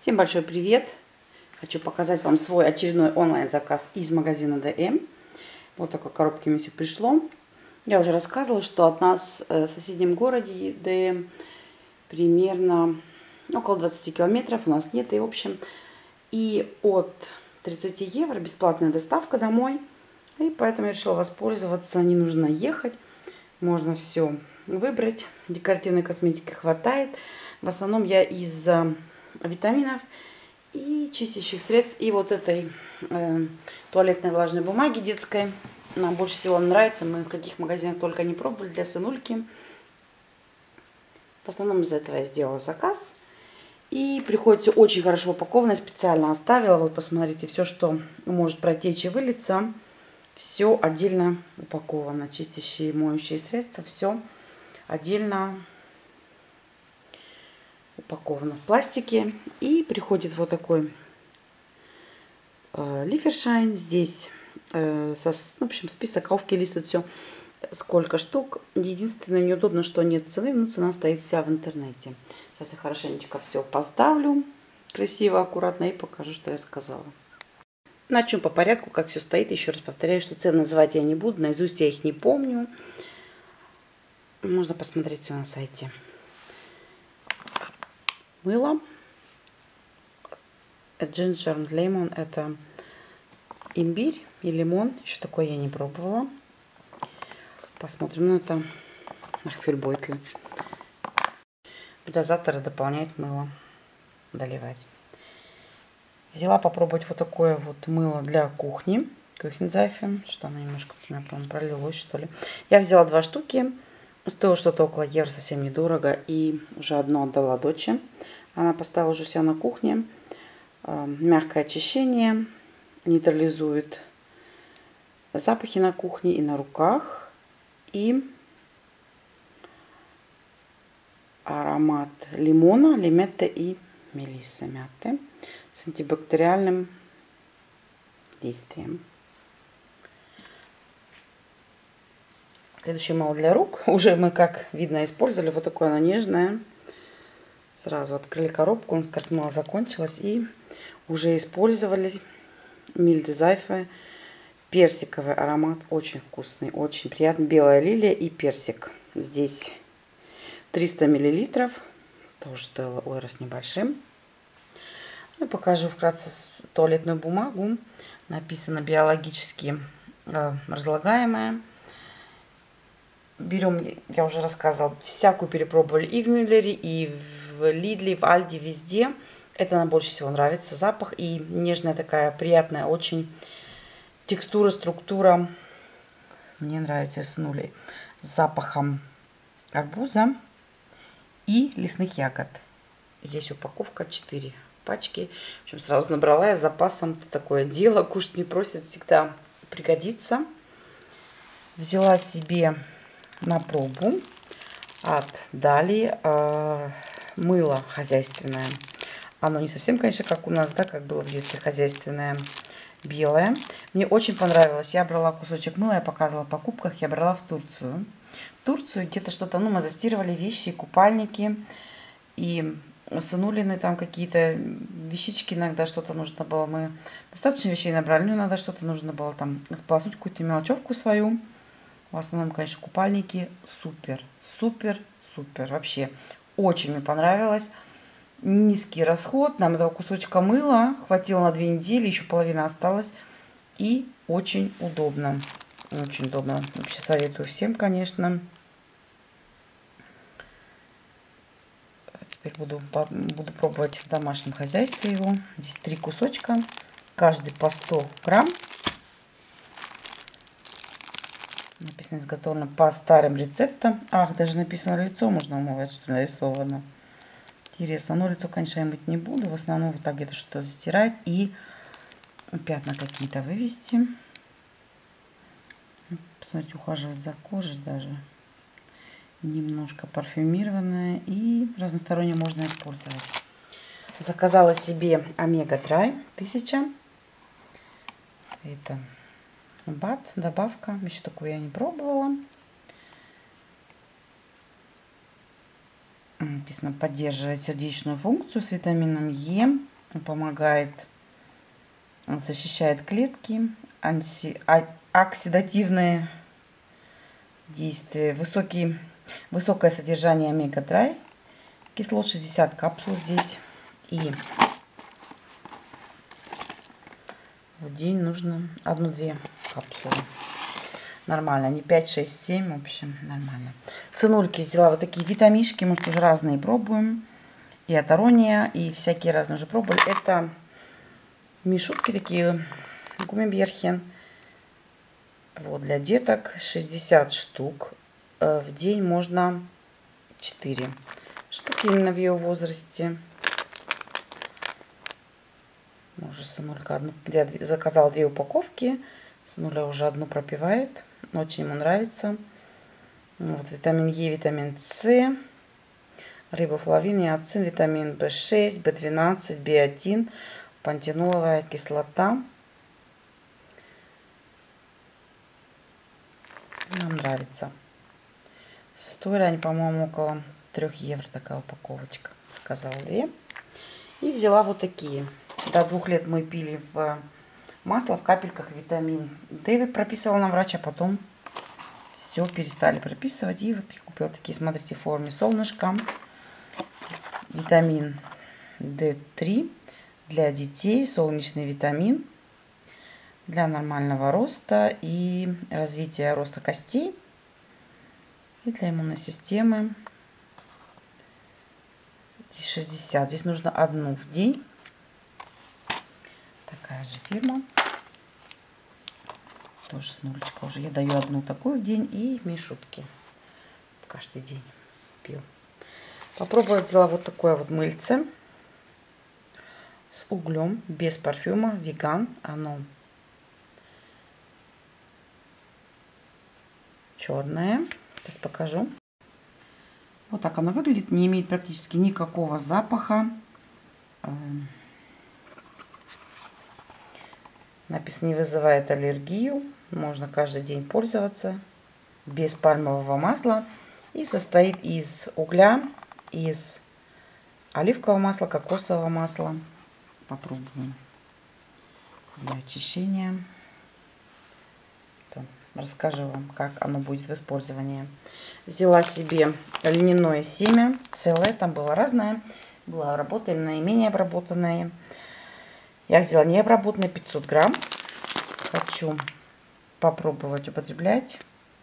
Всем большой привет! Хочу показать вам свой очередной онлайн-заказ из магазина ДМ. Вот такой коробке мне все пришло. Я уже рассказывала, что от нас в соседнем городе ДМ примерно около 20 километров. У нас нет, и в общем, и от 30 евро бесплатная доставка домой. И поэтому я решила воспользоваться. Не нужно ехать, можно все выбрать. Декоративной косметики хватает. В основном я из витаминов и чистящих средств, и вот этой туалетной влажной бумаги детской. Нам больше всего нравится. Мы в каких магазинах только не пробовали для сынульки. В основном из этого я сделала заказ. И приходит все очень хорошо упаковано. Специально оставила. Вот посмотрите, все, что может протечь и вылиться, все отдельно упаковано. Чистящие, моющие средства, все отдельно упаковано в пластике. И приходит вот такой лифершайн. Здесь в общем, список упаковки листит все, сколько штук. Единственное, неудобно, что нет цены, но цена стоит вся в интернете. Сейчас я хорошенечко все поставлю красиво, аккуратно и покажу, что я сказала. Начнем по порядку, как все стоит. Еще раз повторяю, что цены называть я не буду, наизусть я их не помню. Можно посмотреть все на сайте. Мыло. Ginger and Lemon, это имбирь и лимон. Еще такое я не пробовала. Посмотрим. Ну, это Ахфельбойтель. Дозаторы дополняет мыло. Доливать. Взяла попробовать вот такое вот мыло для кухни. Кухензайфе. Что оно немножко, по-моему, пролилось, что ли. Я взяла 2 штуки. Стоило что-то около евро, совсем недорого. И уже одно отдала дочери. Она поставила уже себя на кухне. Мягкое очищение. Нейтрализует запахи на кухне и на руках. И аромат лимона, лиметте и мелиссы мяты с антибактериальным действием. Следующее мыло для рук. Уже мы, как видно, использовали. Вот такое оно нежное. Сразу открыли коробку. У нас как раз мыло закончилось. И уже использовали Мильде Зайфе. Персиковый аромат. Очень вкусный. Очень приятный. Белая лилия и персик. Здесь 300 миллилитров. Тоже стоило ойра с небольшим. Ну, покажу вкратце туалетную бумагу. Написано биологически разлагаемая. Берем, я уже рассказывала, всякую перепробовали и в Мюллере, и в Лидле, в Альде, везде. Это нам больше всего нравится. Запах и нежная такая, приятная очень текстура, структура. Мне нравится с нулей. С запахом арбуза и лесных ягод. Здесь упаковка 4 пачки. В общем, сразу набрала я с запасом. Это такое дело. Кушать не просит, всегда пригодится. Взяла себе на пробу от Дали мыло хозяйственное. Оно не совсем, конечно, как у нас, да, как было в детстве, хозяйственное, белое. Мне очень понравилось. Я брала кусочек мыла, я показывала в покупках, я брала в Турцию. В Турцию где-то что-то, ну, мы застирывали вещи, купальники, и сынулины там какие-то вещички, иногда что-то нужно было. Мы достаточно вещей набрали, но иногда что-то нужно было там сполоснуть какую-то мелочевку свою. В основном, конечно, купальники. Супер, супер, супер. Вообще, очень мне понравилось. Низкий расход. Нам этого кусочка мыла хватило на 2 недели. Еще половина осталась. И очень удобно. Очень удобно. Вообще советую всем, конечно. Теперь буду пробовать в домашнем хозяйстве его. Здесь 3 кусочка. Каждый по 100 грамм. Написано, изготовлено по старым рецептам. Ах, даже написано, лицо можно умывать, что нарисовано. Интересно. Но лицо, конечно, я мыть не буду. В основном вот так где-то что-то затирать. И пятна какие-то вывести. Посмотрите, ухаживать за кожей даже. Немножко парфюмированная. И разносторонне можно использовать. Заказала себе Омега Драй 1000. Это БАД, добавка. Еще такую я не пробовала. Написано, поддерживает сердечную функцию с витамином Е. Он помогает, он защищает клетки, оксидативные действия, высокое содержание омега-3 кислот, 60 капсул здесь. И в день нужно 1-2 капсулы. Нормально, не 5, 6, 7, в общем, нормально. Сынульки взяла вот такие витамишки, может, уже разные пробуем. И атарония, и всякие разные уже пробовали. Это мишутки такие, гуммиберхен. Вот, для деток 60 штук. В день можно 4 штуки именно в ее возрасте. Уже сынулька заказал 2 упаковки. Сынуля уже одну пропивает. Очень ему нравится. Вот витамин Е, витамин С, рибофлавин, ниацин, витамин В6, В12, биотин, пантеноловая кислота. Нам нравится. Стоили они, по-моему, около 3 евро такая упаковочка. Заказала 2. И взяла вот такие. До 2 лет мы пили в масло, в капельках витамин D прописывал нам врач, а потом все перестали прописывать. И вот я купила такие, смотрите, в форме солнышка. Витамин D3 для детей, солнечный витамин для нормального роста и развития роста костей и для иммунной системы. Здесь 60, здесь нужно 1 в день. Такая же фирма. Тоже снулечка уже. Я даю 1 такую в день и мишутки. Каждый день пил. Попробовала, взяла вот такое вот мыльце с углем, без парфюма, веган. Оно черное. Сейчас покажу. Вот так оно выглядит. Не имеет практически никакого запаха. Написано, не вызывает аллергию. Можно каждый день пользоваться. Без пальмового масла. И состоит из угля, из оливкового масла, кокосового масла. Попробуем для очищения. Расскажу вам, как оно будет в использовании. Взяла себе льняное семя целое. Там было разное. Было обработанное и менее обработанное. Я взяла необработанное 500 грамм. Хочу попробовать употреблять.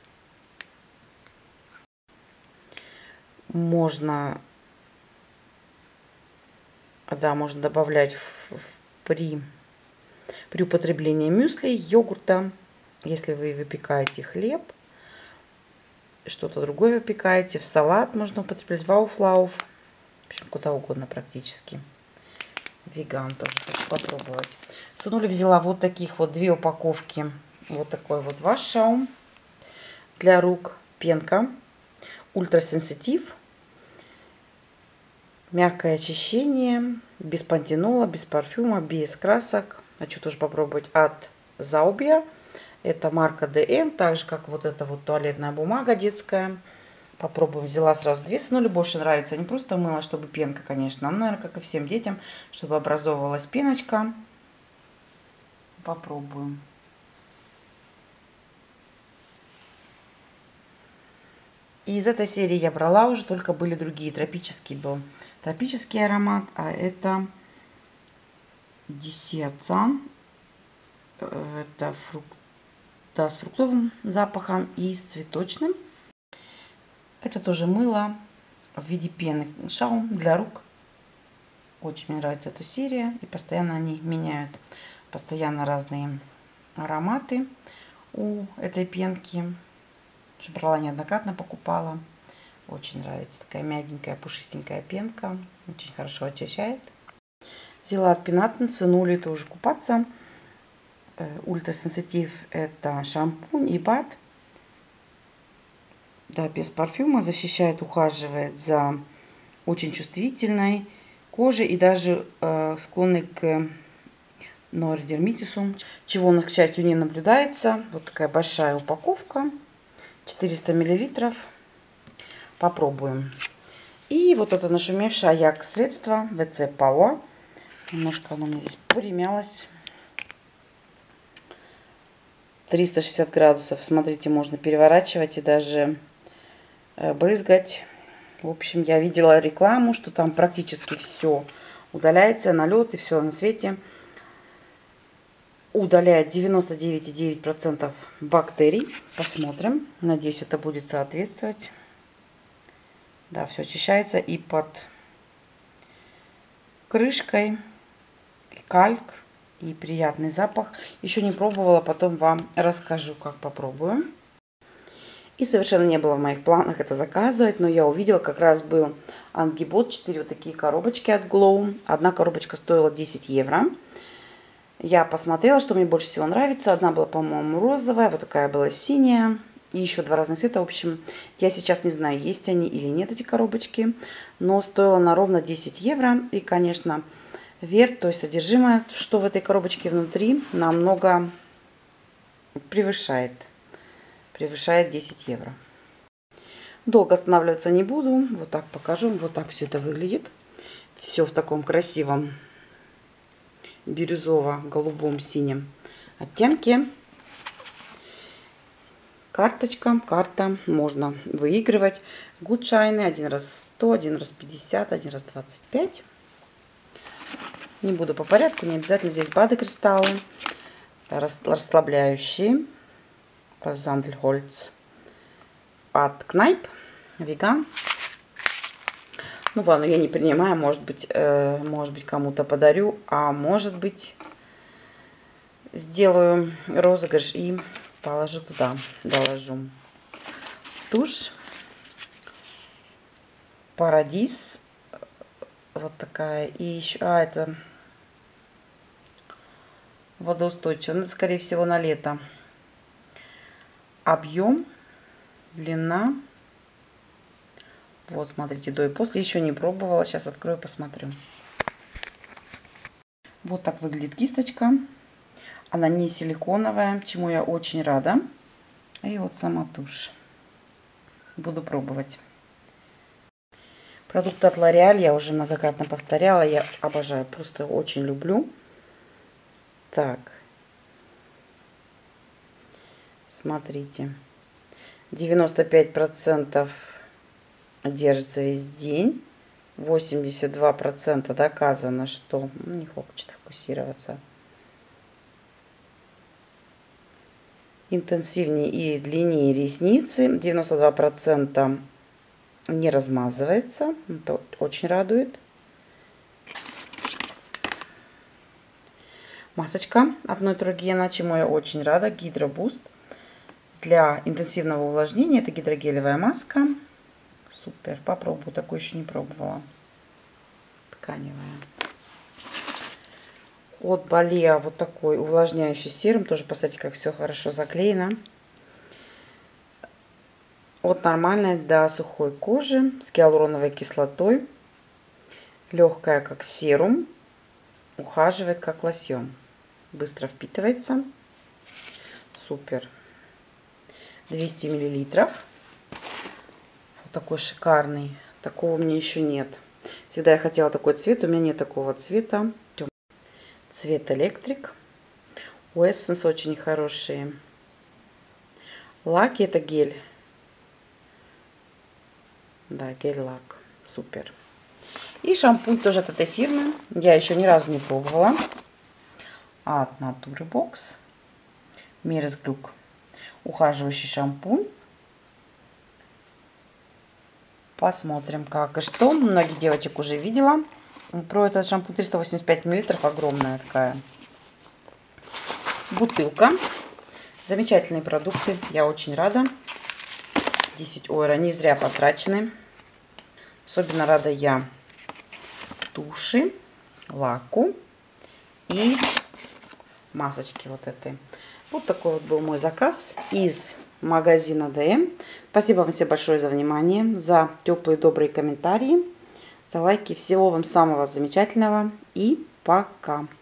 Можно добавлять при употреблении мюсли, йогурта. Если вы выпекаете хлеб, что-то другое выпекаете, в салат можно употреблять, в ауфлауф. В общем, куда угодно практически. Веган тоже хочу попробовать. Сынуля взяла вот таких вот 2 упаковки. Вот такой вот ваш-шаум для рук. Пенка. Ультрасенситив. Мягкое очищение. Без пантенола, без парфюма, без красок. Хочу тоже попробовать от Заубия. Это марка ДМ. Так же, как вот эта вот туалетная бумага детская. Попробуем. Взяла сразу 2. Сынуле больше нравится. Не просто мыло, чтобы пенка, конечно. Но, наверное, как и всем детям, чтобы образовывалась пеночка. Попробуем. И из этой серии я брала уже, только были другие. Тропический был. Тропический аромат. А это Десерцан. Это с фруктовым запахом и с цветочным. Это тоже мыло в виде пены. Шаум для рук. Очень мне нравится эта серия. И постоянно они меняют. Постоянно разные ароматы у этой пенки. Уже брала неоднократно, покупала. Очень нравится. Такая мягенькая, пушистенькая пенка. Очень хорошо очищает. Взяла от Пенатн. Сынуле это уже купаться. Ультрасенситив это шампунь и бад. Да, без парфюма. Защищает, ухаживает за очень чувствительной кожей и даже склонной к ноэрдермитису, чего у нас, к счастью, не наблюдается. Вот такая большая упаковка. 400 мл. Попробуем. И вот это нашумевшее Аякс средство VC Power. Немножко оно у меня здесь примялось. 360 градусов. Смотрите, можно переворачивать и даже брызгать. В общем, я видела рекламу, что там практически все удаляется, налет и все на свете. Удаляет 99,9% бактерий. Посмотрим. Надеюсь, это будет соответствовать. Да, все очищается и под крышкой, и кальк, и приятный запах. Еще не пробовала, потом вам расскажу, как попробую. И совершенно не было в моих планах это заказывать, но я увидела, как раз был Ангибот, 4 вот такие коробочки от Glow. Одна коробочка стоила 10 евро. Я посмотрела, что мне больше всего нравится. Одна была, по-моему, розовая, вот такая была синяя. И еще 2 разных цвета. В общем, я сейчас не знаю, есть они или нет, эти коробочки. Но стоила она ровно 10 евро. И, конечно, верх, то есть содержимое, что в этой коробочке внутри, намного превышает 10 евро. Долго останавливаться не буду. Вот так покажу. Вот так все это выглядит. Все в таком красивом бирюзово-голубом синем оттенке. Карта. Можно выигрывать. Гудшайны. Один раз 100, один раз 50, один раз 25. Не буду по порядку. Не обязательно здесь БАДы-кристаллы. Расслабляющие. Зандельхольц от Kneipp. Веган. Ну ладно, я не принимаю. Может быть кому-то подарю. А может быть, сделаю розыгрыш и положу туда. Доложу. Тушь. Парадис. Вот такая. И еще... это водоустойчивая. Ну, скорее всего, на лето. Объем, длина. Вот, смотрите, до и после. Еще не пробовала. Сейчас открою, посмотрю. Вот так выглядит кисточка. Она не силиконовая, чему я очень рада. И вот сама тушь. Буду пробовать. Продукт от L'Oréal я уже многократно повторяла. Я обожаю, просто очень люблю. Так. Смотрите. 95% держится весь день. 82% доказано, что... не хочет фокусироваться. Интенсивнее и длиннее ресницы. 92% не размазывается. Это очень радует. Масочка от Neutrogena, чему я очень рада. Гидробуст. Для интенсивного увлажнения. Это гидрогелевая маска. Супер. Попробую. Такую еще не пробовала. Тканевая. От Балеа вот такой увлажняющий серум. Тоже посмотрите, как все хорошо заклеено. От нормальной до сухой кожи. С гиалуроновой кислотой. Легкая, как серум. Ухаживает, как лосьон. Быстро впитывается. Супер. 200 миллилитров. Вот такой шикарный. Такого у меня еще нет. Всегда я хотела такой цвет. У меня нет такого цвета. Цвет электрик. У Essence очень хорошие лаки. Это гель. Да, гель-лак. Супер. И шампунь тоже от этой фирмы. Я еще ни разу не пробовала. От Nature Box. Meeresglück. Ухаживающий шампунь. Посмотрим, как и что. Многих девочек уже видела. Про этот шампунь 385 мл. Огромная такая бутылка. Замечательные продукты. Я очень рада. 10 евро не зря потрачены. Особенно рада я туши, лаку и масочки вот этой. Вот такой вот был мой заказ из магазина ДМ. Спасибо вам всем большое за внимание, за теплые добрые комментарии, за лайки. Всего вам самого замечательного и пока!